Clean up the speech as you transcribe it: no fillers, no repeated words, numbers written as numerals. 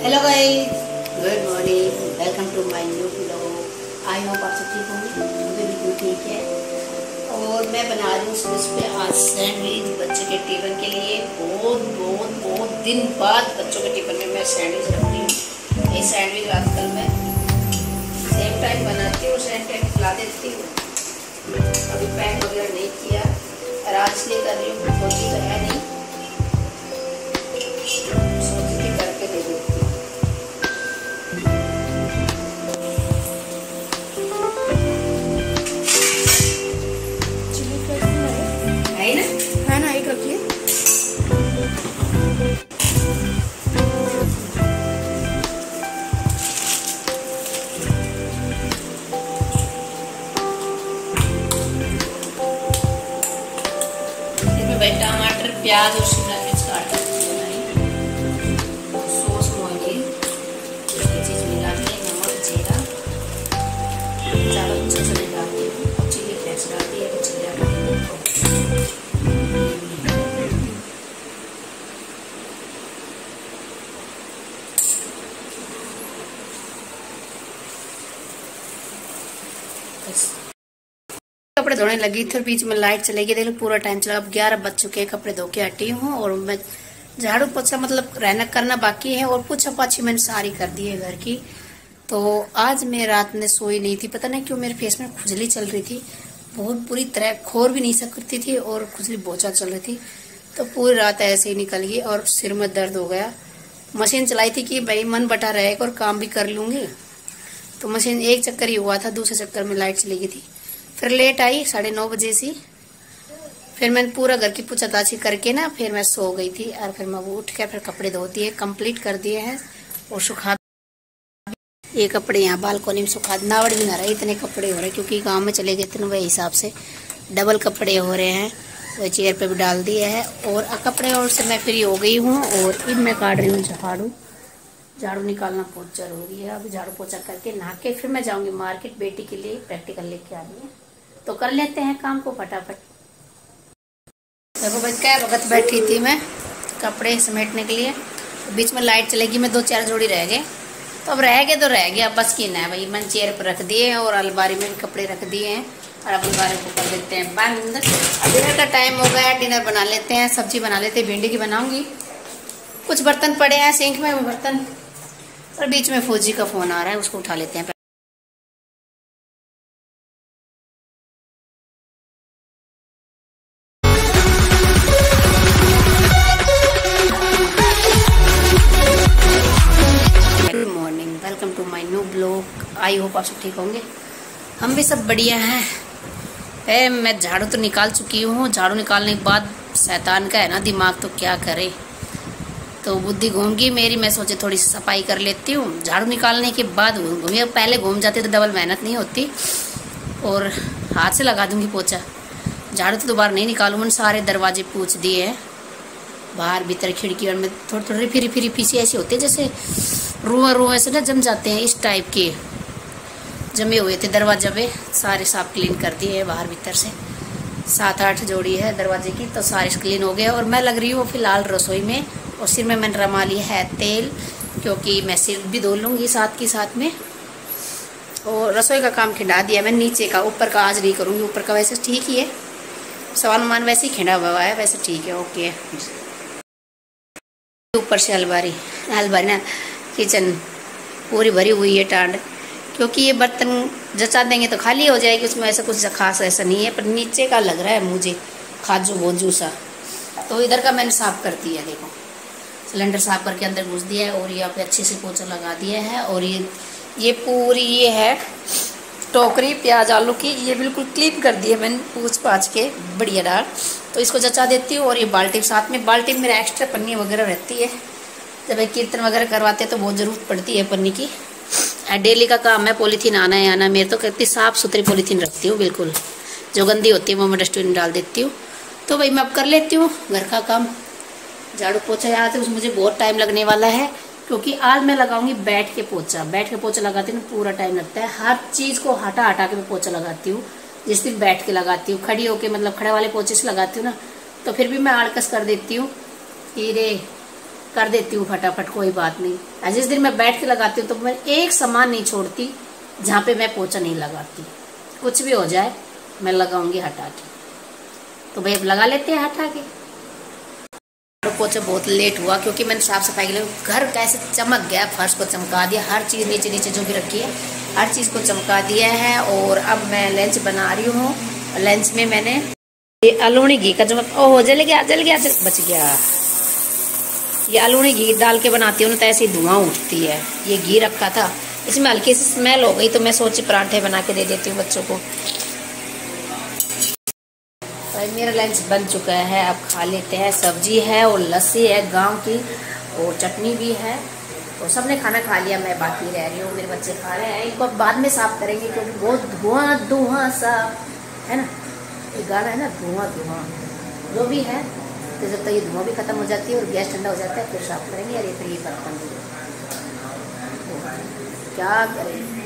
Hello guys, good morning, welcome to my new vlog. I hope आप सब ठीक होंगे। मुझे बिल्कुल ठीक है। और मैं बना रही हूँ सुबह पे आज सैंडविच बच्चे के टिफिन के लिए। बहुत दिन बाद बच्चों के टिफिन में मैं सैंडविच रख रही हूँ। ये सैंडविच आजकल मैं सेम टाइम बनाती हूँ, सेम टाइम खिला देती हूँ। अभी पैक वगैरह नहीं किया और आज इसलिए कर रही हूँ, सोची तो है नहीं, सोची के करके दे देती हूँ। है ना, एक रखिए। इसमें भाई टमाटर, प्याज और शिमला मिर्च काट बनाई, सॉस मोइली, ये चीज मिलाती है, नमक, जीरा, ज़्यादा कुछ ऐसा नहीं डालती हूँ। और चिली फ्लेक्स डालती है, कुछ जीरा डालती हूँ। कपड़े धोने लगी थी और बीच में लाइट चलेगी। देख लो पूरा टाइम चला। अब 11 बज चुके हैं, कपड़े धो के हटी हूँ और मैं झाड़ू पोछा मतलब रहना करना बाकी है और पूछा पाछी मैंने सारी कर दी है घर की। तो आज मैं रात में सोई नहीं थी, पता नहीं क्यों मेरे फेस में खुजली चल रही थी, बहुत बुरी तरह, खोर भी नहीं सकती थी और खुजली बहुत ज़्यादा चल रही थी। तो पूरी रात ऐसे ही निकल गई और सिर में दर्द हो गया। मशीन चलाई थी कि भाई मन बटा रहेगा और काम भी कर लूँगी। तो मशीन एक चक्कर ही हुआ था, दूसरे चक्कर में लाइट चली गई थी। फिर लेट आई 9:30 बजे सी। फिर मैंने पूरा घर की पूछताछी करके ना फिर मैं सो गई थी। और फिर मैं वो उठ के फिर कपड़े धो दिए, कंप्लीट कर दिए हैं और सुखा। ये कपड़े यहाँ बालकोनी में सुखा, नावड़ भी ना रहे, इतने कपड़े हो रहे क्योंकि गांव में चले गए थे, वही हिसाब से डबल कपड़े हो रहे हैं। वो चेयर पे भी डाल दिए हैं और कपड़े और से मैं फ्री हो गई हूँ। और अब मैं काट रही हूँ झाड़ू। झाड़ू निकालना बहुत जरूरी है। अभी झाड़ू पोछा करके नहा के फिर मैं जाऊंगी मार्केट, बेटी के लिए प्रैक्टिकल लेके आ रही है। तो कर लेते हैं काम को फटाफट। देखो भाई क्या वक्त बैठी थी मैं कपड़े समेटने के लिए, बीच में लाइट चलेगी में 2-4 जोड़ी रह गए। तो अब रह गए तो रह गया, अब बस की ना है भाई। मैंने चेयर पर रख दिए हैं और अलमारी में भी कपड़े रख दिए हैं और अब अलमारी को कर देते हैं बंद। डिनर का टाइम हो गया, डिनर बना लेते हैं, सब्जी बना लेते हैं, भिंडी की बनाऊंगी। कुछ बर्तन पड़े हैं सिंक में, वो बर्तन। और बीच में फौजी का फोन आ रहा है, उसको उठा लेते हैं। Good morning, welcome to my new blog. I hope आप सब ठीक होंगे। हम भी सब बढ़िया हैं। मैं झाड़ू तो निकाल चुकी हूँ। झाड़ू निकालने के बाद शैतान का है ना दिमाग, तो क्या करे, तो बुद्धि घूम गई मेरी। मैं सोचे थोड़ी सी सफाई कर लेती हूँ। झाड़ू निकालने के बाद घूमी, पहले घूम जाती तो डबल मेहनत नहीं होती और हाथ से लगा दूंगी पोछा। झाड़ू तो दोबारा नहीं निकालूँ। मैंने सारे दरवाजे पूछ दिए हैं, बाहर भीतर खिड़की, और में थोड़ी थोड़ी फिरी पीसी ऐसी होती है जैसे रुआ ऐसे ना जम जाते हैं, इस टाइप के जमे हुए थे दरवाजा पे। सारे साफ क्लीन कर दिए हैं बाहर भीतर से। 7-8 जोड़ी है दरवाजे की, तो सारे क्लीन हो गए। और मैं लग रही हूँ फिलहाल रसोई में और सिर में मैंने रमा लिया है तेल, क्योंकि मैं सिर भी धो लूँगी साथ में। और रसोई का काम खिंडा दिया मैं, नीचे का, ऊपर का आज नहीं करूँगी। ऊपर का वैसे ठीक ही है, सामान वैसे ही खिंडा हुआ है, वैसे ठीक है, ओके। ऊपर से अलमारी ना किचन पूरी भरी हुई है टांड, क्योंकि ये बर्तन जचा देंगे तो खाली हो जाएगी, उसमें ऐसा कुछ खास ऐसा नहीं है। पर नीचे का लग रहा है मुझे खाजू बोझू सा, तो इधर का मैंने साफ कर दिया। देखो सिलेंडर साफ करके अंदर घुस दिया है और यहाँ पे अच्छे से पोछा लगा दिया है। और ये पूरी ये है टोकरी प्याज आलू की, ये बिल्कुल क्लीन कर दी है मैंने पूछ पाछ के बढ़िया डाल। तो इसको जचा देती हूँ। और ये बाल्टी साथ में, बाल्टी में मेरा एक्स्ट्रा पन्नी वगैरह रहती है, जब एक कीर्तन वगैरह करवाते हैं तो बहुत ज़रूरत पड़ती है पन्नी की। डेली का काम है पॉलीथीन आना है आना। मेरे तो कितनी साफ़ सुथरी पॉलीथीन रखती हूँ, बिल्कुल जो गंदी होती है वो मैं डस्टबिन में डाल देती हूँ। तो भाई मैं अब कर लेती हूँ घर का काम। झाड़ू पोछा याद है, उसमें मुझे बहुत टाइम लगने वाला है, क्योंकि आज मैं लगाऊंगी बैठ के पोछा लगाती हूँ पूरा टाइम लगता है। हर चीज़ को हटा के मैं पोछा लगाती हूँ। जिस दिन बैठ के लगाती हूँ, खड़ी होके मतलब खड़े वाले पोछे से लगाती हूँ ना, तो फिर भी मैं आड़कस कर देती हूँ। हीरे कर देती हूँ फटाफट, कोई बात नहीं। जिस दिन मैं बैठ के लगाती हूँ तो मैं एक सामान नहीं छोड़ती जहाँ पे मैं पोछा नहीं लगाती। कुछ भी हो जाए मैं लगाऊंगी हटा के। तो भाई अब लगा लेते हैं हटा के। पोछा बहुत लेट हुआ क्योंकि मैंने साफ सफाई के लिए घर कैसे चमक गया, फर्श को चमका दिया, हर चीज़ नीचे नीचे जो भी रखी है हर चीज़ को चमका दिया है। और अब मैं लंच बना रही हूँ। लंच में मैंने ये अलोनी घी का जो ओह जल गया बच गया। ये अलोनी घी डाल के बनाती हूँ ना तो ऐसे धुआं उठती है। ये घी रखा था, इसमें हल्की सी स्मेल हो गई तो मैं सोची पराठे बना के दे देती हूँ बच्चों को। मेरा लंच बन चुका है, अब खा लेते हैं। सब्जी है और लस्सी है गांव की और चटनी भी है। और सबने खाना खा लिया, मैं बाकी रह रही हूँ। मेरे बच्चे खा रहे हैं, इनको बाद में साफ करेंगे क्योंकि बहुत धुआं सा है ना। ये गाना है ना, धुआं जो भी है। तो जब तक ये धुआं भी खत्म हो जाती है और गैस ठंडा हो जाता है फिर साफ करेंगे। यार ये फिर ये बर्तन क्या करें।